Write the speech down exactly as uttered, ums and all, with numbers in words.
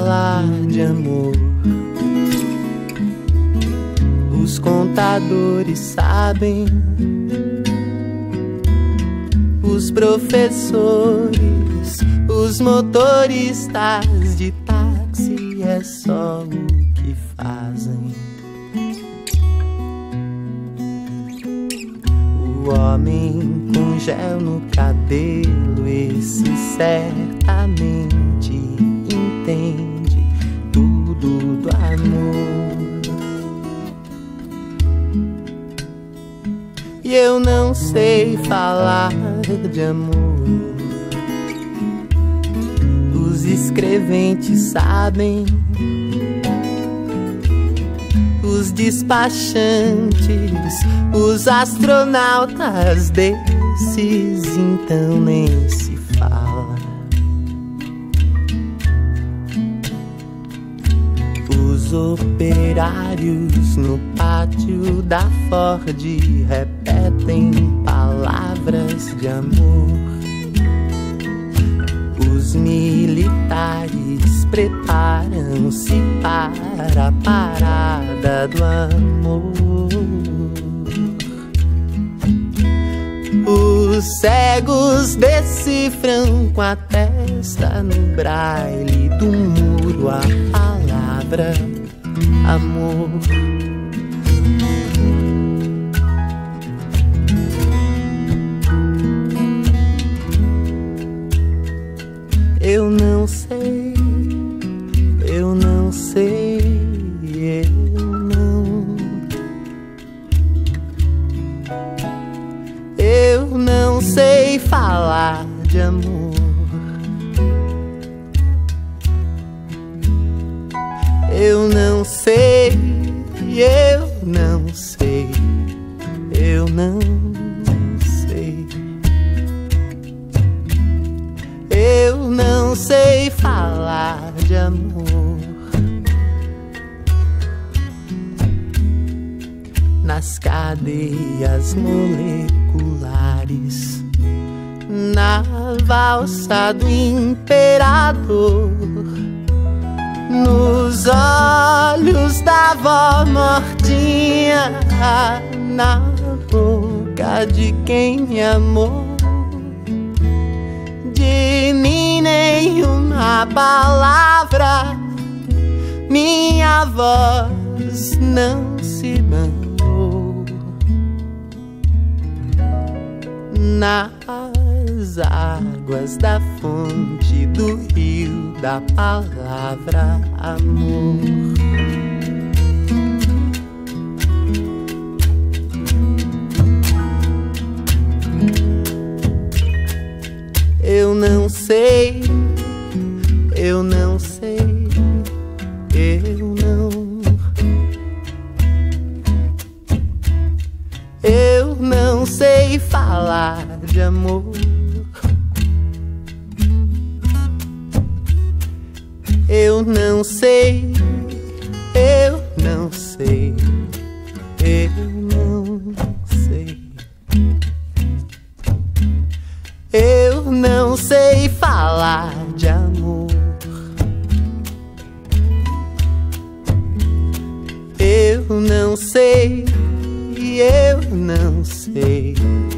falar de amor. Os contadores sabem, os professores, os motoristas de táxi, é só o que fazem. O homem com gel no cabelo, esse certamente entende tudo do amor. E eu não sei falar de amor. Os escreventes sabem, os despachantes, os astronautas, desses então nem se fala. Os operários no pátio da Ford repetem palavras de amor. Os militares preparam-se para a parada do amor. Os cegos decifram com a testa no braille do muro a palavra amor. Eu não sei, eu não sei, eu não. Eu não sei falar de amor. Eu não sei, eu não sei, eu não sei. Eu não sei falar de amor. Nas cadeias moleculares, na valsa do imperador, nos olhos da avó mortinha, na boca de quem me amou. De mim nenhuma palavra, minha voz não se mandou. Nas águas da fonte do rio da palavra amor. Eu não sei, eu não sei, eu não. Eu não sei falar de amor. Eu não sei, eu não sei, eu não sei. Eu não sei falar de amor. Eu não sei, eu não sei.